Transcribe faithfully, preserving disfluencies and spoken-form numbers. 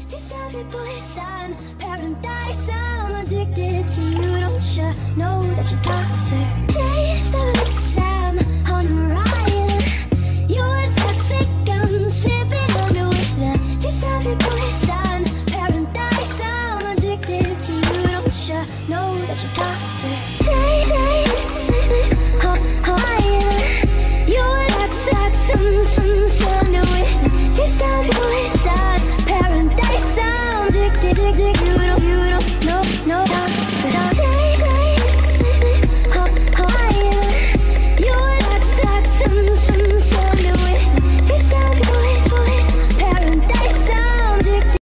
Taste of your poison, paradise. I'm addicted to you. Don't you know that you're toxic? Taste of your lips, I'm on a ride. You're toxic, I'm slipping under with the taste of your poison, paradise. I'm addicted to you. Don't you know that you're toxic?